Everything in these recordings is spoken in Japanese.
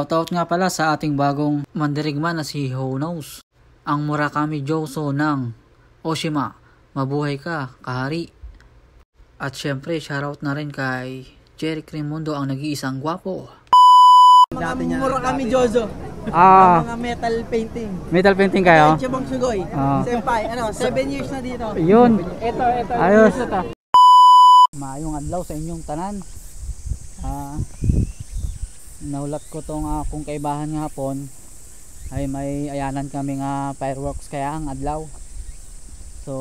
Shoutout nga pala sa ating bagong mandirigma na si Who Knows, ang Murakami Joso ng Oshima. Mabuhay ka, kahari. At syempre, shoutout na rin kay Jerry Cremundo, ang nag-iisang gwapo. Mga Murakami Joso. Mga metal painting. Metal painting kayo? Chibang Sugoy. Senpai, 7 years na dito. Yun. Ito. Ayos. Maayong adlaw sa inyong tanan. Naulat ko tong akong kaibahan nga hapon ay may ayanan kami nga fireworks kaya ang adlaw. So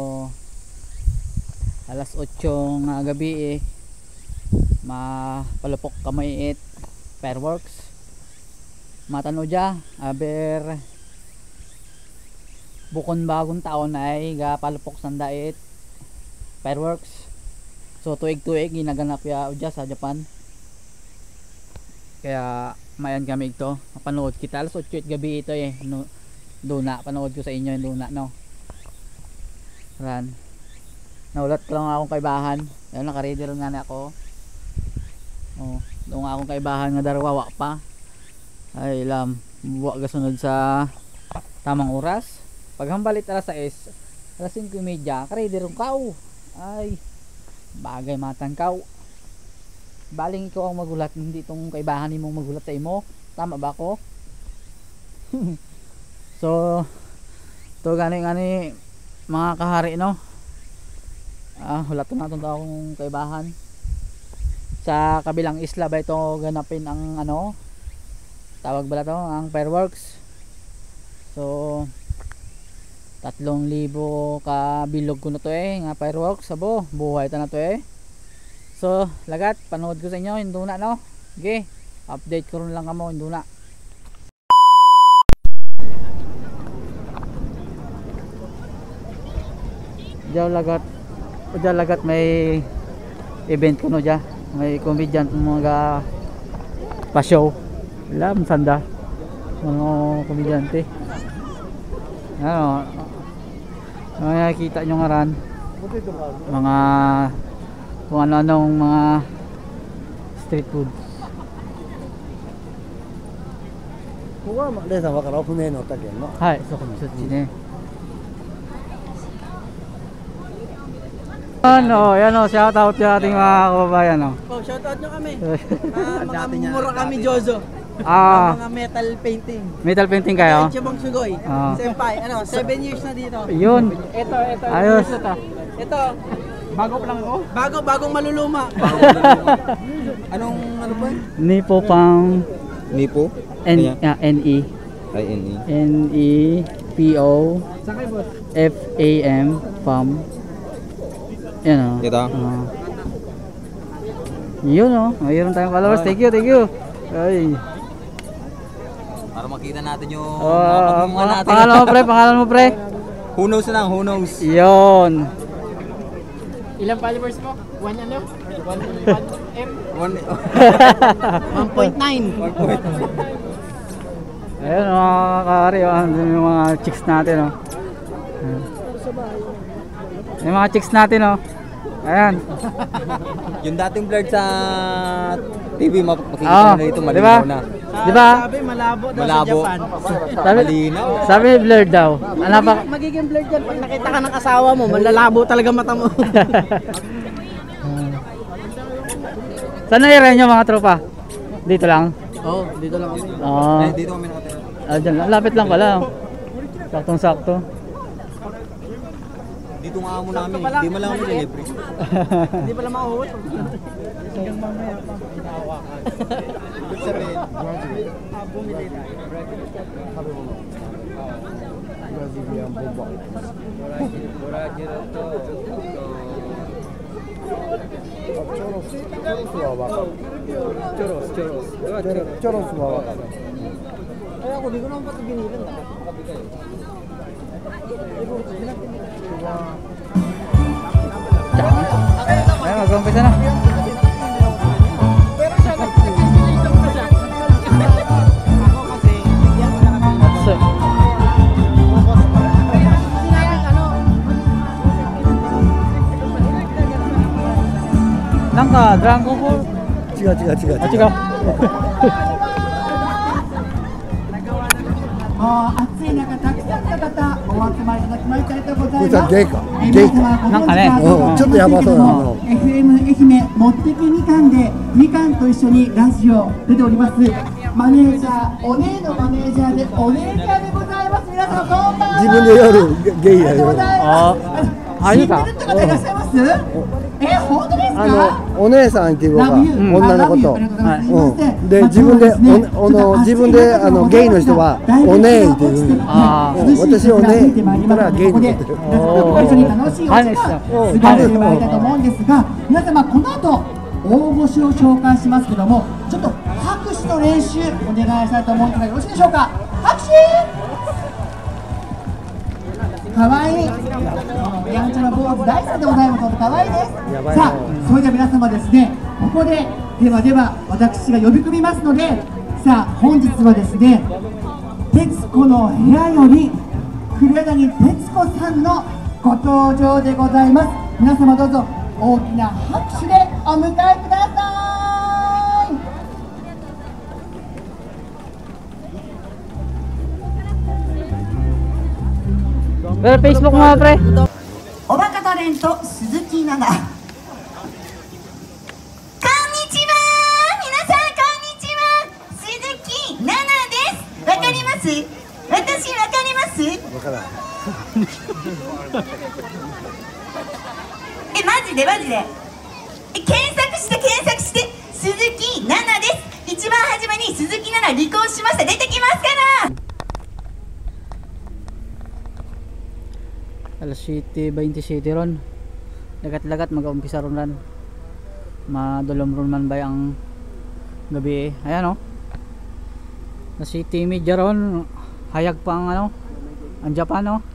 alas 8 nga gabi mapalupok kamay fireworks. Matano dya aber bukon bagong taon ay gapalupok sandait fireworks. So tuig-tuig ginaganap ya dya sa Japan. Kaya mayan kami ito, mapanood kita alas 8 gabi ito duna, panood ko sa inyo yung duna, no? Ran, naulat ko lang akong kaibahan. Ayun, nakaready rin nga na ako. Doon akong kaibahan nga darwawa pa. Ay lam, buwag kasunod sa tamang oras. Paghambalit alas 6, alas 5:30, kaready rin kao. Ay, bagay matang kao. Baling ikaw ang magulat, hindi itong kaibahan ni mong magulat sa imo. Tama ba ako? So to gani mga kahari, no? Hulat na itong akong kaibahan. Sa kabilang isla ba ito ganapin ang tawag ba ito, ang fireworks. So 3,000 ka bilog ko na to nga fireworks. Sabo, buhay ta na to So, lagat, panood ko sa inyo yung duna, no? Okay, update ko rin lang kamo yung duna. Diyan lagat may event ko no dyan. May comedian mga pa-show. Alam, sanda. Mga komedyante. Nakikita nyo nga ran. Mga kung ano-anong mga street food. Hai, so sini. Yan shout out sa ating mga kababayan, shout out nyo kami. Mga Murakami Joso. Mga metal painting. Metal painting kayo? Chibang Sugoy. Senpai, 7 years na dito. Yun. Ito. Ayos. Ito. Bago pa lang ako? Bagong maluluma. Ano po? Nipo pang Nipo? N-E N-E-P-O F-A-M Pam. Yan Ito? Yun mayroon tayong followers. Thank you. Ay. Para makita natin yung natin. Pangalan mo pre. Who knows na lang, who knows? Yun. Ilang followers mo? 1 M? 1.9. Ayun mga kakari, yung mga chicks natin, yung mga chicks natin, ayan. Yung dating blurred sa TV, makikita na dito, malinaw na. Diba? Sabi malabo daw sa Japan. Malinaw. Sabi blurred daw. Magiging blurred yan pag nakita ka ng asawa mo, malalabo talaga mata mo. Saan na nyo mga tropa? Dito lang? Dito lang kami. Dito kami nakatira. Dyan lang. Lapit lang pala. Saktong-sakto. Dito nga amo namin. Hindi mo lang kami libre. Hindi pala mauhot. Hanggang mamaya pa. Ibig sabihin, bumili tayo. Choros wa waka. Kaya ako, di ko naman pati binilan. Ayan, mag-umpisa na. Pero siya, nag-isang pa siya. Ako kasi, yan mo na kami. Nangka, drang ko po. Chiga. Chiga. さんの方お集まりいただきましてありがとうございます。 こいつはゲイか皆様ご存知かと思いますけれども、 ちょっとやばそうなの FM 愛媛もってきみかんでみかんと一緒にラジオ出ておりますマネージャーお姉のマネージャーでお姉ちゃんでございます。皆様こんばんは。 自分で夜ゲイやよ。 ありがとうございます。知ってるって方いらっしゃいます？本当ですか？ お姉さんっていうのが女の子と、で自分でゲイの人はお姉っていうの。私お姉って言ったらゲイの子って。 一緒に楽しいお時間過ごしてまいりたいと思うんですが、皆様この後大御所を紹介しますけども、ちょっと拍手の練習お願いしたいと思うんですが、よろしいでしょうか？拍手！かわいい、やんちゃな坊主大好きでございます。かわいいです。さあ、それでは皆様ですね、ここででは私が呼び込みますので、さあ本日はですね、徹子の部屋より黒柳徹子さんのご登場でございます。皆様どうぞ大きな拍手でお迎えください。 Facebook mo, pre. おバカタレント鈴木奈々。こんにちは、皆さんこんにちは、鈴木奈々です。わかります？私わかります？ わからん。 マジで検索して鈴木奈々です。一番初めに鈴木奈々離婚しました、出てきますから。 Alas 7:27 ron. Lagat-lagat mag-uumpisa ron. Madulom ron man ba ang gabi. Ayan oh. Na city media ron. Hayag pa ang ang Japan oh.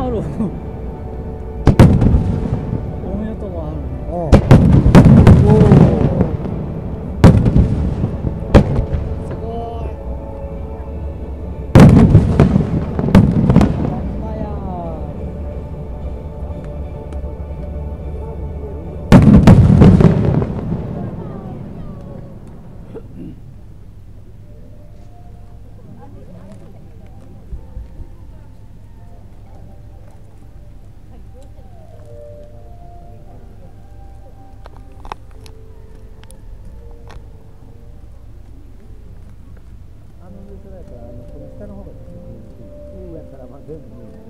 ある。おめでとうもある。 おうすごい。ほんまや。 この下の方が上やったらまあ全部見える。